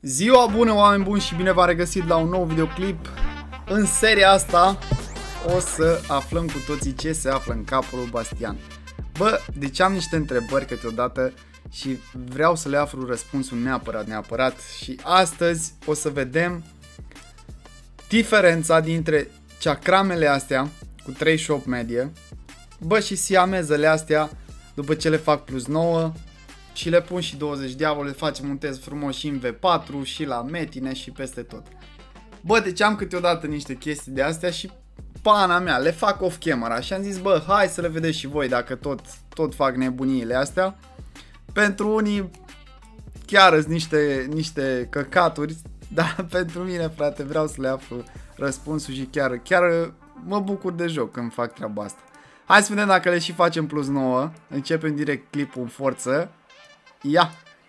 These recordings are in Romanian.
Ziua bună, oameni buni, și bine v-am regăsit la un nou videoclip. În seria asta o să aflăm cu toții ce se află în capul lui Bastian. Bă, deci am niște întrebări câteodată și vreau să le aflu răspunsul neapărat. Și astăzi o să vedem diferența dintre ceacramele astea cu 38 medie, bă, și siamezele astea după ce le fac plus 9 și le pun și 20 diavol, le facem un test frumos și în V4 și la metine și peste tot. Bă, deci am câteodată niște chestii de astea și pana mea, le fac off camera și am zis, bă, hai să le vedeți și voi dacă tot fac nebuniile astea. Pentru unii chiar sunt niște căcaturi, dar pentru mine, frate, vreau să le aflu răspunsul și chiar mă bucur de joc când fac treaba asta. Hai să vedem dacă le și facem plus 9. Începem direct clipul în forță. Ia!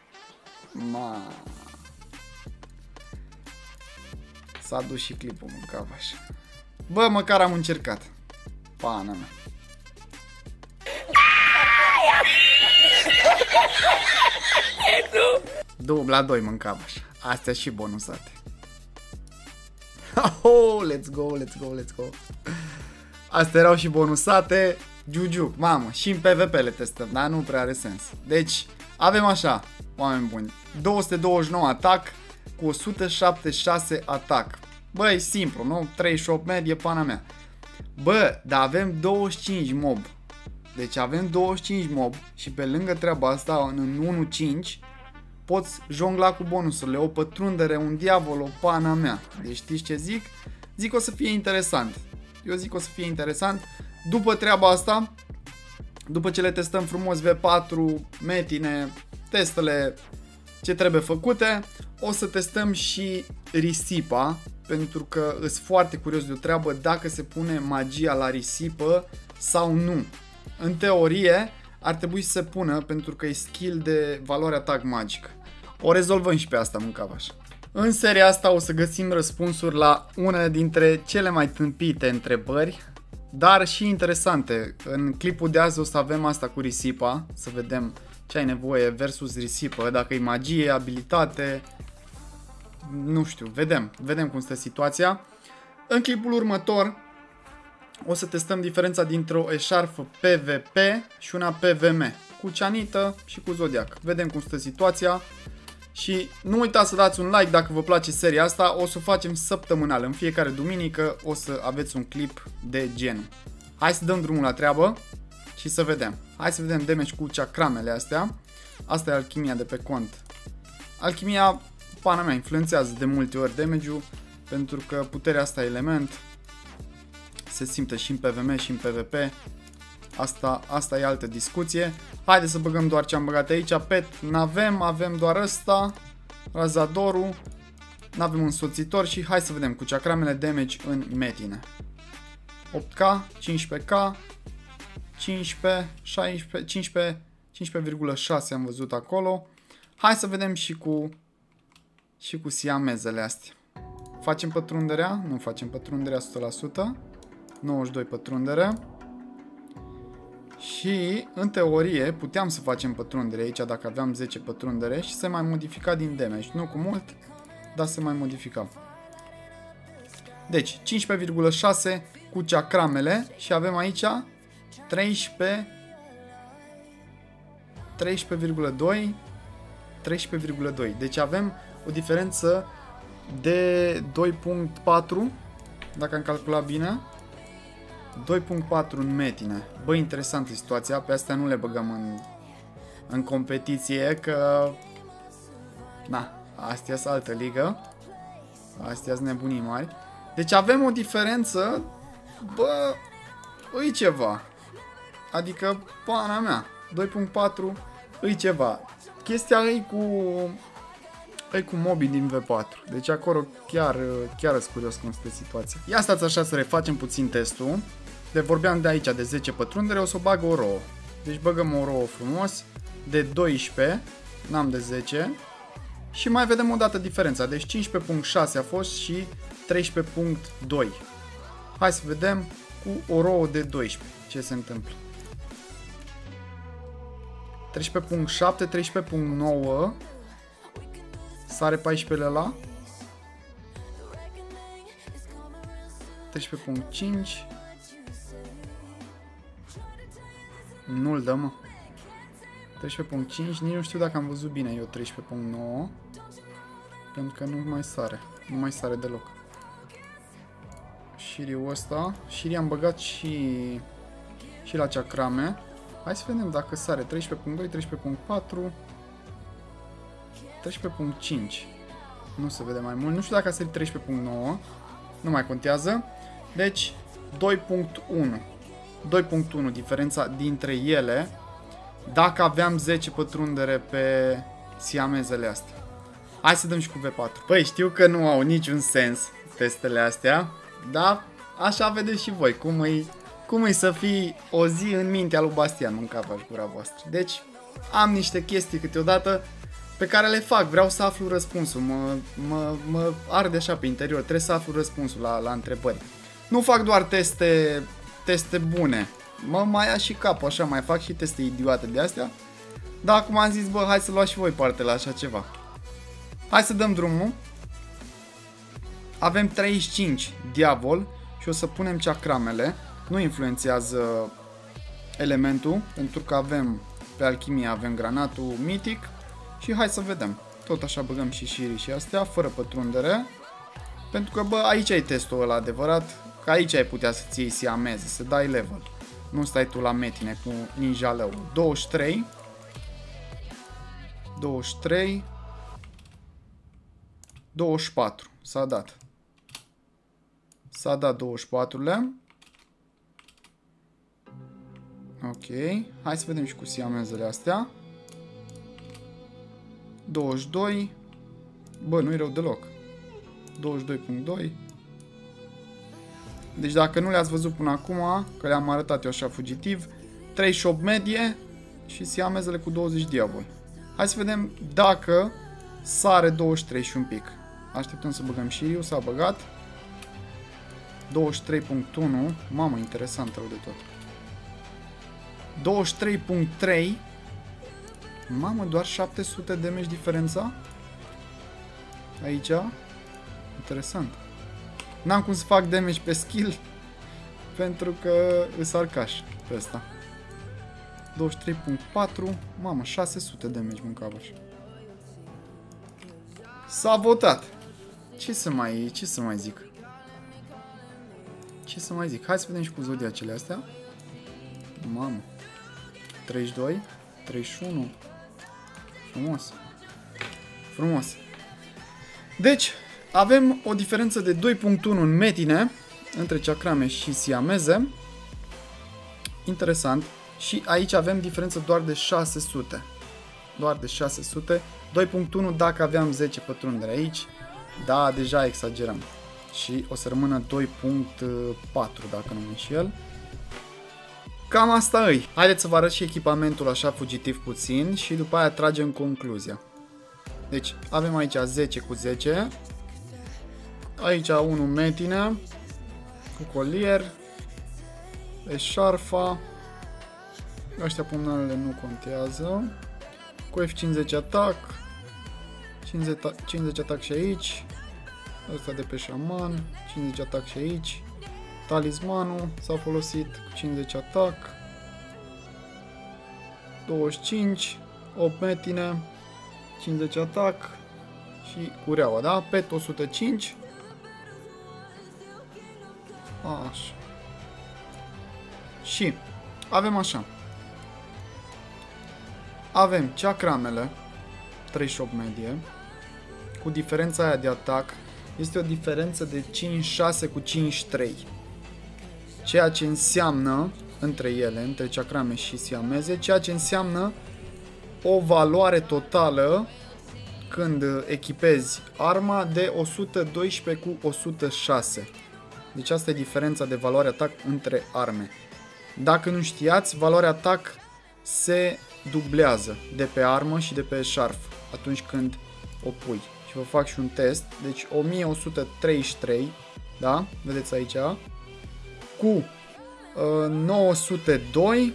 S-a dus și clipul în cap așa. Bă, măcar am încercat. Pana mea. La 2 mâncam așa. Astea și bonusate. Oh, let's go. Astea erau și bonusate. Giugiuc, mamă, și în PvP le testăm, dar nu prea are sens. Deci, avem așa, oameni buni, 229 atac cu 176 atac. Bă, e simplu, nu? 38 medie, pana mea. Bă, dar avem 25 mob. Deci avem 25 mob și pe lângă treaba asta, în 1.5, poți jongla cu bonusurile, o pătrundere, un diavol, o pana mea. Deci știți ce zic? Zic o să fie interesant. Eu zic o să fie interesant. După treaba asta, după ce le testăm frumos V4, metine, testele ce trebuie făcute, o să testăm și risipa, pentru că îs foarte curios de o treabă dacă se pune magia la risipă sau nu. În teorie ar trebui să se pună pentru că e skill de valoare atac magică. O rezolvăm și pe asta, mâncavaș. În seria asta o să găsim răspunsuri la unele dintre cele mai tâmpite întrebări, dar și interesante. În clipul de azi o să avem asta cu risipa, să vedem ce ai nevoie versus risipă, dacă e magie, abilitate, nu știu, vedem cum stă situația. În clipul următor o să testăm diferența dintre o eșarfă PvP și una PvM, cu cianită și cu zodiac. Vedem cum stă situația. Și nu uitați să dați un like dacă vă place seria asta, o să o facem săptămânal, în fiecare duminică o să aveți un clip de genul. Hai să dăm drumul la treabă și să vedem. Hai să vedem damage cu ceacramele astea. Asta e alchimia de pe cont. Alchimia, pana mea, influențează de multe ori damage-ul, pentru că puterea asta element se simte și în PvM și în PvP. Asta e altă discuție. Haideți să băgăm doar ce am băgat aici. Pet n-avem, avem doar ăsta, razadorul, n-avem un însoțitor și hai să vedem cu ceacramele damage în metine. 8k, 15k, 15, 16, 15,6 am văzut acolo. Hai să vedem și cu siamezele astea. Facem pătrunderea? Nu facem pătrunderea 100%. 92 pătrundere. Și, în teorie, puteam să facem pătrundere aici dacă aveam 10 pătrundere și se mai modifica din damage. Nu cu mult, dar se mai modifica. Deci, 15,6 cu ceacramele și avem aici 13,2. Deci avem o diferență de 2.4, dacă am calculat bine. 2.4 în metine. Bă, interesantă situația. Pe astea nu le băgăm în competiție, că na, astea sunt altă ligă. Astea sunt nebunii mari. Deci avem o diferență. Bă, îi ceva. Adică, pana mea, 2.4 îi ceva. Chestia e cu mobii din V4. Deci acolo chiar sunt curios cum stă situația. Ia stați așa să refacem puțin testul. De vorbeam de aici de 10 pătrundere, o să o bag o rouă. Deci băgăm o rouă frumos de 12, n-am de 10. Și mai vedem o dată diferența. Deci 15.6 a fost și 13.2. Hai să vedem cu o rouă de 12 ce se întâmplă. 13.7, 13.9 Sare 14 la 13.5. Nu-l dă, mă. 13.5, nici nu știu dacă am văzut bine eu 13.9. Pentru că nu mai sare. Nu mai sare deloc. Șiriul ăsta. Șirii am băgat și la ceacrame. Hai să vedem dacă sare 13.2, 13.4, 13.5. Nu se vede mai mult. Nu știu dacă a sărit 13.9. Nu mai contează. Deci 2.1. 2.1 diferența dintre ele. Dacă aveam 10 pătrundere pe siamezele astea. Hai să dăm și cu V4. Păi știu că nu au niciun sens testele astea. Dar așa vedeți și voi. Cum îi să fii o zi în mintea lui Bastian, nu în capa și gura voastră. Deci am niște chestii câteodată pe care le fac. Vreau să aflu răspunsul. Mă arde așa pe interior. Trebuie să aflu răspunsul la întrebări. Nu fac doar teste bune. Mă mai ia și capul așa. Mai fac și teste idiote de astea. Dar acum am zis, bă, hai să luați și voi parte la așa ceva. Hai să dăm drumul. Avem 35 diavol și o să punem ceacramele. Nu influențează elementul, pentru că avem pe alchimie avem granatul mitic. Și hai să vedem. Tot așa băgăm și șirii și astea, fără pătrundere. Pentru că, bă, aici ai testul ăla adevărat, că aici ai putea să-ți iei siameze, să dai level. Nu stai tu la metine cu ninjalău. 23. 23. 24. S-a dat. S-a dat 24-le. Ok. Hai să vedem și cu siamezele astea. 22. Bă, nu-i rău deloc. 22.2. Deci dacă nu le-ați văzut până acum, că le-am arătat eu așa fugitiv, 38 medie și siamezele cu 20 diavol. Hai să vedem dacă sare 23 și un pic. Așteptăm să băgăm șiriu, s-a băgat. 23.1. Mamă, interesant rău de tot. 23.3. Mamă, doar 700 de damage diferența? Aici? Interesant. N-am cum să fac damage pe skill, pentru că îs arcaș pe ăsta. 23.4. Mamă, 600 de damage mâncavaș. S-a votat. Ce să mai zic? Ce să mai zic? Hai să vedem și cu zodiacele astea. Mamă. 32, 31. Frumos. Frumos. Deci, avem o diferență de 2.1 în metine între ceacrame și siameze. Interesant. Și aici avem diferență doar de 600. Doar de 600. 2.1 dacă aveam 10 pătrundere aici. Da, deja exagerăm. Și o să rămână 2.4 dacă nu mă înșel. Cam asta îi. Haideți să vă arăt și echipamentul așa fugitiv puțin și după aia tragem concluzia. Deci avem aici 10 cu 10. Aici 1 metine cu colier, eșarfa. Ăștia pumnalele nu contează. Cu F50 atac. 50 atac și aici. Ăsta de pe șaman. 50 atac și aici. Talismanul s-a folosit cu 50 atac. 25. 8 metine. 50 atac. Și cureaua, da? Pet 105. Așa. Și avem așa. Avem ceacramele 38 medie. Cu diferența aia de atac. Este o diferență de 5-6 cu 5-3. Ceea ce înseamnă între ele, între ceacrame și siameze, ceea ce înseamnă o valoare totală când echipezi arma de 112 cu 106. Deci asta e diferența de valoare atac între arme. Dacă nu știați, valoarea atac se dublează de pe armă și de pe șarf atunci când o pui. Și vă fac și un test. Deci 1133, da? Vedeți aici. Cu 902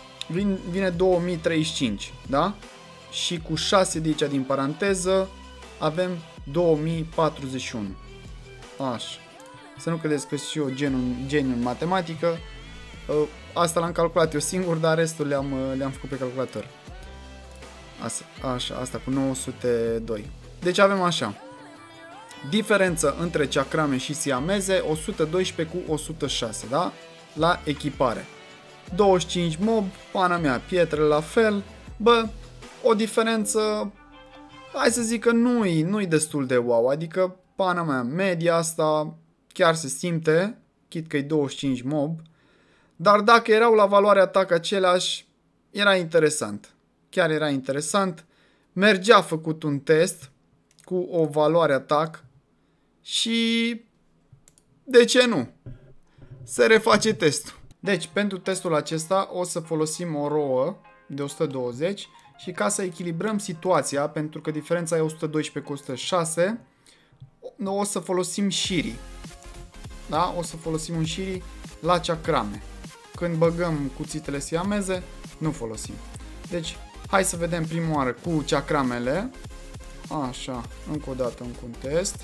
vine 2035, da? Și cu 6 de aici din paranteză avem 2041. Așa. Să nu credeți că și eu geniu în matematică. Asta l-am calculat eu singur, dar restul le-am făcut pe calculator. Așa, asta cu 902. Deci avem așa. Diferență între ceacrame și siameze, 112 cu 106, da? La echipare. 25 mob, pana mea, pietre la fel. Bă, o diferență, hai să zic că nu-i destul de wow. Adică, pana mea, media asta chiar se simte, chit că e 25 mob. Dar dacă erau la valoare atac aceleași, era interesant. Chiar era interesant. Mergea făcut un test cu o valoare atac și de ce nu? Se reface testul. Deci, pentru testul acesta o să folosim o roă de 120 și ca să echilibrăm situația, pentru că diferența e 112 cu 106, o să folosim șirii. Da? O să folosim un șirii la ceacrame. Când băgăm cuțitele siameze, nu folosim. Deci, hai să vedem prima oară cu ceacramele. Așa, încă o dată un test.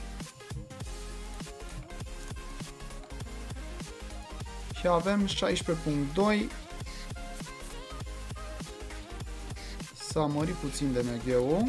Și avem 16.2. S-a mărit puțin de MG-ul.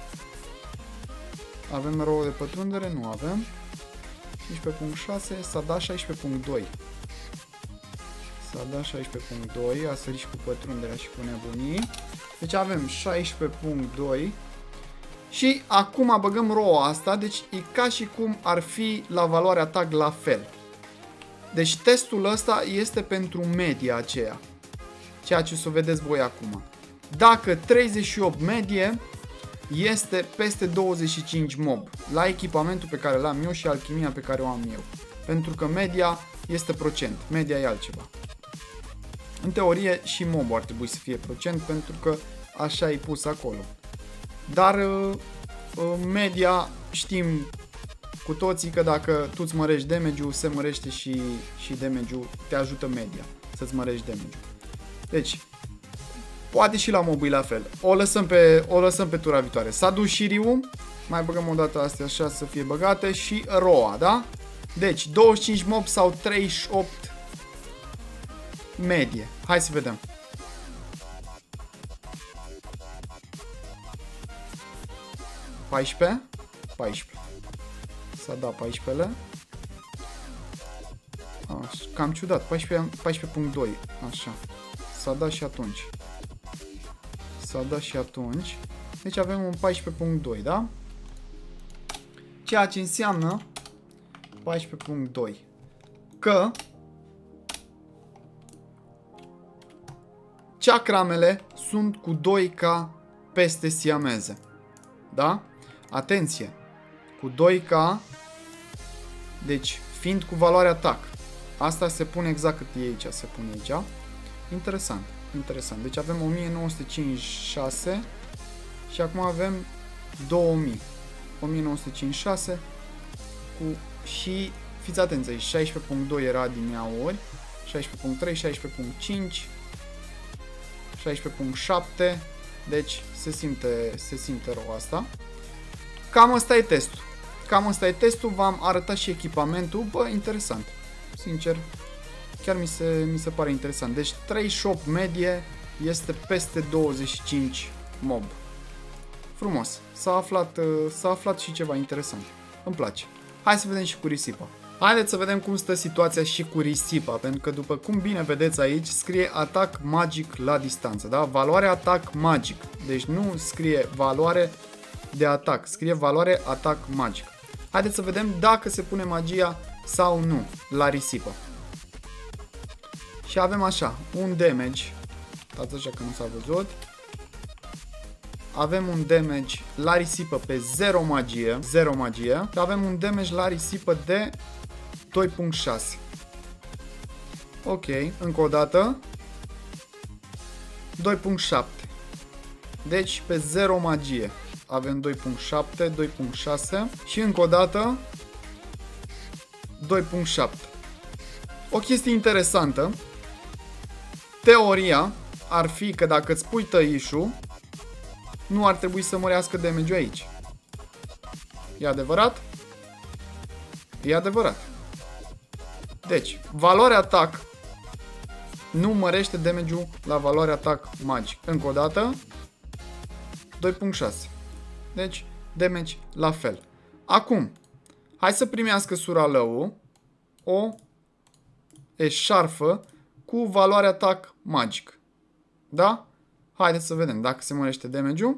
Avem roă de pătrundere? Nu avem. 15.6, s-a dat 16.2. S-a dat 16.2, a sărit și cu pătrunderea și cu nebunii. Deci avem 16.2. Și acum băgăm roa asta, deci e ca și cum ar fi la valoarea tag la fel. Deci testul ăsta este pentru media aceea. Ceea ce o să vedeți voi acum. Dacă 38 medie este peste 25 mob. La echipamentul pe care l-am eu și alchimia pe care o am eu. Pentru că media este procent. Media e altceva. În teorie și mobul ar trebui să fie procent pentru că așa e pus acolo. Dar media știm cu toții că dacă tu îți mărești damage-ul, se mărește și damage-ul, te ajută media să-ți mărești damage-ul. Deci, poate și la mobul la fel. O lăsăm pe tura viitoare. S-a dus șiriul, mai băgăm o dată astea așa să fie băgate și roa, da? Deci, 25 mob sau 38 medie. Hai să vedem. $14? 14. S-a dat 14-le. Așa, cam ciudat. 14.2. Așa. S-a dat și atunci. S-a dat și atunci. Deci avem un 14.2, da? Ceea ce înseamnă 14.2 că ceacramele sunt cu 2K peste siameze. Da? Atenție! Cu 2K, deci fiind cu valoare atac. Asta se pune exact cât e aici, se pune aici. Interesant, interesant. Deci avem 1956 și acum avem 2000. 1956 cu și fiți atenți aici, 16.2 era din iauri, 16.3, 16.5, 16.7, deci se simte rău asta. Cam ăsta e testul. Cam ăsta e testul, v-am arătat și echipamentul, bă, interesant. Sincer, chiar mi se pare interesant. Deci 38 medie este peste 25 mob. Frumos, s-a aflat și ceva interesant. Îmi place. Hai să vedem și cu risipa. Haideți să vedem cum stă situația și cu risipa, pentru că după cum bine vedeți aici, scrie atac magic la distanță, da? Valoare atac magic. Deci nu scrie valoare de atac, scrie valoare atac magic. Haideți să vedem dacă se pune magia sau nu la risipă. Și avem așa, un damage, stați așa că nu s-a văzut. Avem un damage la risipă pe 0 magie, și avem un damage la risipă de 2.6. Ok, încă o dată. 2.7. Deci pe 0 magie avem 2.7, 2.6 și încă o dată 2.7. O chestie interesantă. Teoria ar fi că dacă îți pui tăișul, nu ar trebui să mărească damage-ul aici. E adevărat? E adevărat. Deci, valoarea atac nu mărește damage-ul la valoarea atac magic. Încă o dată, 2.6. Deci, damage la fel. Acum, hai să primească suralăul o eșarfă cu valoarea atac magic. Da? Haideți să vedem dacă se mărește damage-ul.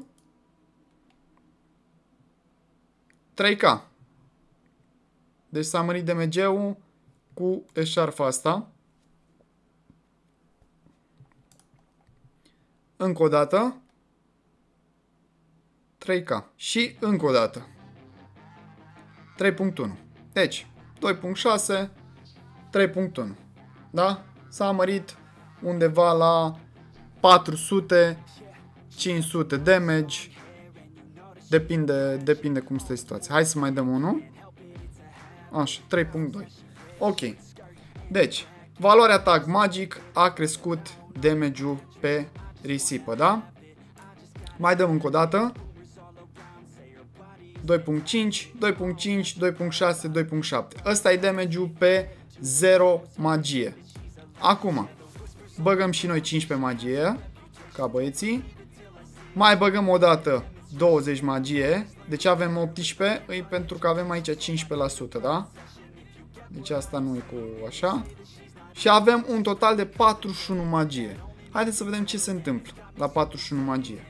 3K. Deci s-a mărit damage-ul cu eșarfa asta. Încă o dată. 3K. Și încă o dată. 3.1. Deci, 2.6, 3.1. Da? S-a mărit undeva la 400, 500 damage. Depinde cum stă situația. Hai să mai dăm unul. Așa, 3.2. Ok. Deci, valoarea atac magic a crescut damage-ul pe risipă, da? Mai dăm încă o dată. 2.5, 2.5, 2.6, 2.7. Ăsta e damage-ul pe 0 magie. Acum, băgăm și noi 15 magie, ca băieții. Mai băgăm o dată 20 magie. Deci avem 18, e pentru că avem aici 15%, da? Deci asta nu e cu așa. Și avem un total de 41 magie. Haideți să vedem ce se întâmplă la 41 magie.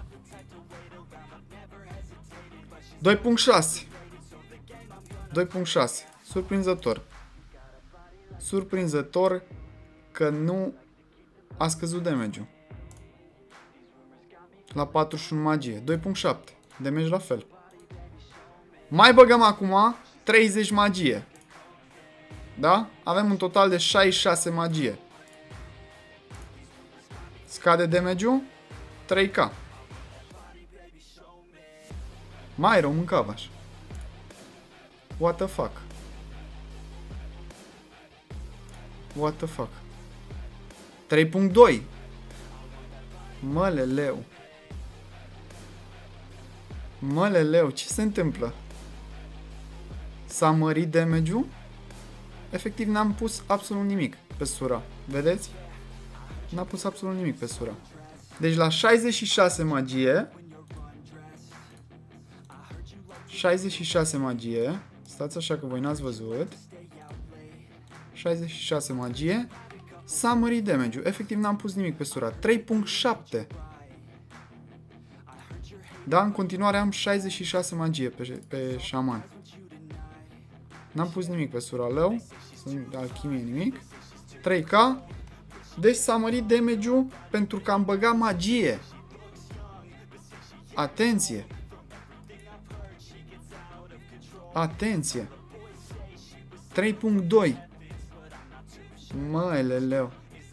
2.6. 2.6. Surprinzător. Surprinzător că nu a scăzut damage-ul. La 41 magie. 2.7. Damage la fel. Mai băgăm acum 30 magie. Da? Avem un total de 66 magie. Scade damage-ul 3K. Mai rău mâncavaș. What the fuck? What the fuck? 3.2. Măleleu. Măleleu, ce se întâmplă? S-a mărit damage-ul? Efectiv n-am pus absolut nimic pe sura. Vedeți? N-am pus absolut nimic pe sura. Deci la 66 magie. 66 magie. Stați așa că voi n-ați văzut. 66 magie. S-a mărit damage-ul. Efectiv n-am pus nimic pe sura. 3.7. Da, în continuare am 66 magie pe șaman. N-am pus nimic pe suralău. Alchimie nimic. 3K. Deci s-a mărit damage-ul pentru că am băgat magie. Atenție. Atenție. 3.2. Măleleu.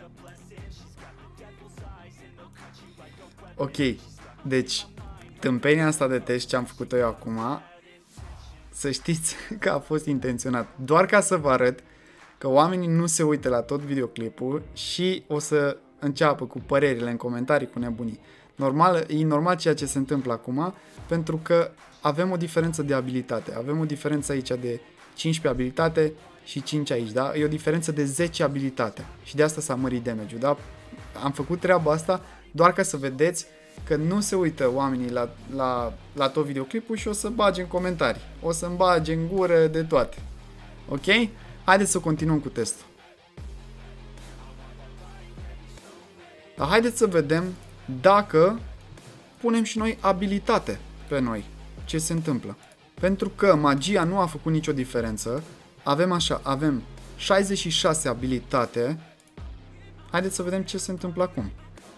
Ok. Deci, tâmpenia asta de test ce am făcut-o eu acum, să știți că a fost intenționat. Doar ca să vă arăt că oamenii nu se uită la tot videoclipul și o să înceapă cu părerile în comentarii, cu nebunii. E normal ceea ce se întâmplă acum, pentru că avem o diferență de abilitate. Avem o diferență aici de 15 abilitate și 5 aici, da? E o diferență de 10 abilitate. Și de asta s-a mărit damage-ul, da? Am făcut treaba asta doar ca să vedeți că nu se uită oamenii la tot videoclipul și o să bage în comentarii. O să-mi bage în gură de toate. Ok? Haideți să continuăm cu testul. Dar haideți să vedem dacă punem și noi abilitate pe noi. Ce se întâmplă? Pentru că magia nu a făcut nicio diferență. Avem așa, avem 66 abilitate. Haideți să vedem ce se întâmplă acum.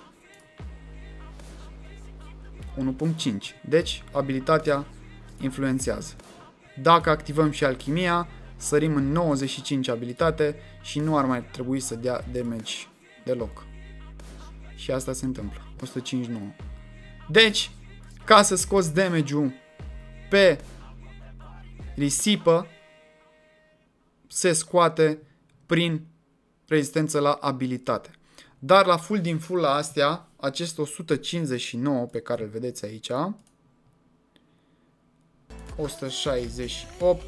1.5. Deci, abilitatea influențează. Dacă activăm și alchimia, sărim în 95 abilitate și nu ar mai trebui să dea damage deloc. Și asta se întâmplă. 159. Deci, ca să scoți damage-ul pe risipă, se scoate prin rezistență la abilitate. Dar la full din full la astea, acest 159 pe care îl vedeți aici, 168,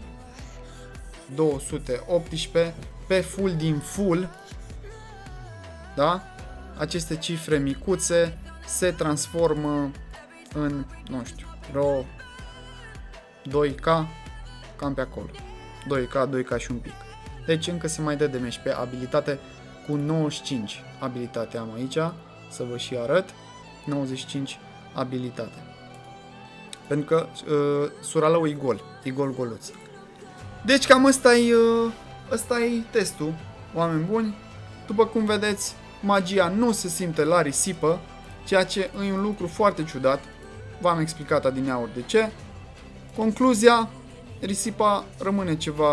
218, pe full din full, da? Aceste cifre micuțe se transformă în, nu știu, vreo 2K, cam pe acolo. 2K și un pic. Deci încă se mai dă de meși pe abilitate cu 95 abilitate am aici, să vă și arăt, 95 abilitate. Pentru că suralău e gol goluț. Deci cam ăsta e testul, oameni buni. După cum vedeți, magia nu se simte la risipă, ceea ce e un lucru foarte ciudat. V-am explicat adineauri de ce. Concluzia, risipa rămâne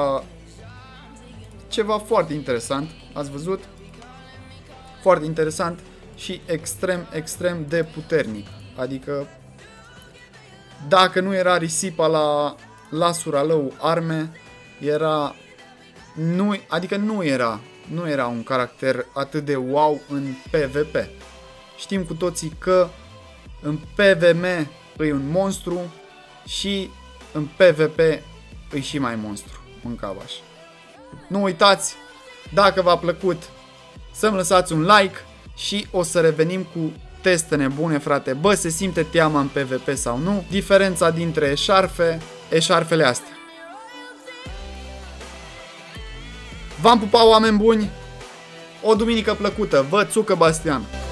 ceva foarte interesant, ați văzut? Foarte interesant și extrem de puternic. Adică, dacă nu era risipa la suralău arme, nu era un caracter atât de wow în PvP. Știm cu toții că în PvM e un monstru și în PvP e și mai monstru, mâncabaș. Nu uitați, dacă v-a plăcut, să-mi lăsați un like și o să revenim cu teste nebune, frate. Bă, se simte teama în PvP sau nu? Diferența dintre eșarfele astea. V-am pupat, oameni buni, o duminică plăcută, vă țucă Bastian.